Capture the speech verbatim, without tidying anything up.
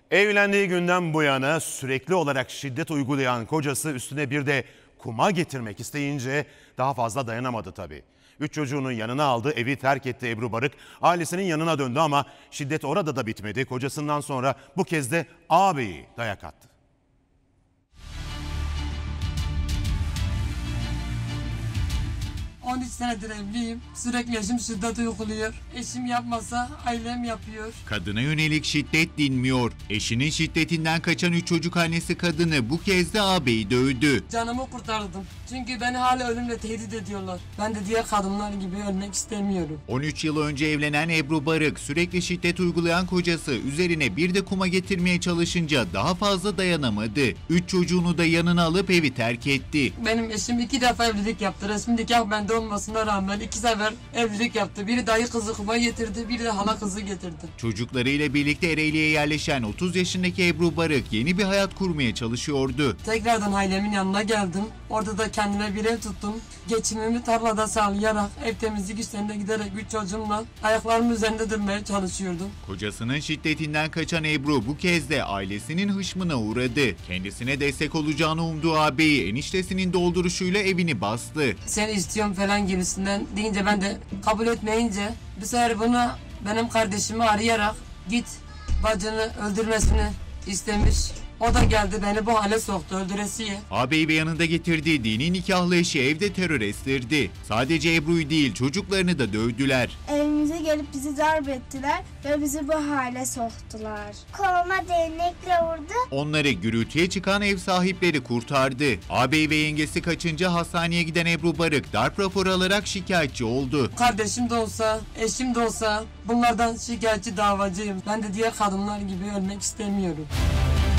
Evlendiği günden bu yana sürekli olarak şiddet uygulayan kocası üstüne bir de kuma getirmek isteyince daha fazla dayanamadı tabii. Üç çocuğunu yanına aldı, evi terk etti Ebru Barık. Ailesinin yanına döndü ama şiddet orada da bitmedi. Kocasından sonra bu kez de ağabeyi dayak attı. on üç senedir evliyim. Sürekli eşim şiddet uyguluyor. Eşim yapmasa ailem yapıyor. Kadına yönelik şiddet dinmiyor. Eşinin şiddetinden kaçan üç çocuk annesi kadını bu kez de ağabeyi dövdü. Canımı kurtardım. Çünkü beni hala ölümle tehdit ediyorlar. Ben de diğer kadınlar gibi ölmek istemiyorum. on üç yıl önce evlenen Ebru Barık sürekli şiddet uygulayan kocası üzerine bir de kuma getirmeye çalışınca daha fazla dayanamadı. Üç çocuğunu da yanına alıp evi terk etti. Benim eşim iki defa evlilik yaptı. Resmi nikah bende olmasına rağmen iki sefer evlilik yaptı. Biri dayı kızı kuma getirdi, biri de hala kızı getirdi. Çocuklarıyla birlikte Ereğli'ye yerleşen otuz yaşındaki Ebru Barık yeni bir hayat kurmaya çalışıyordu. Tekrardan ailemin yanına geldim. Orada da kendime bir ev tuttum. Geçimimi tarlada sağlayarak, ev temizlik işlerine giderek üç çocuğumla ayaklarımın üzerinde durmaya çalışıyordum. Kocasının şiddetinden kaçan Ebru bu kez de ailesinin hışmına uğradı. Kendisine destek olacağını umduğu ağabeyi eniştesinin dolduruşuyla evini bastı. Seni istiyorum falan gibisinden deyince ben de kabul etmeyince bu sefer bunu benim kardeşimi arayarak git bacını öldürmesini istemiş. O da geldi beni bu hale soktu öldüresiye. Ağabeyi ve yanında getirdiği dini nikahlı eşi evde terör estirdi. Sadece Ebru'yu değil çocuklarını da dövdüler. Evimize gelip bizi darp ettiler ve bizi bu hale soktular. Koluma değnekle vurdu. Onları gürültüye çıkan ev sahipleri kurtardı. Ağabeyi ve yengesi kaçınca hastaneye giden Ebru Barık darp raporu alarak şikayetçi oldu. Kardeşim de olsa, eşim de olsa bunlardan şikayetçi davacıyım. Ben de diğer kadınlar gibi ölmek istemiyorum.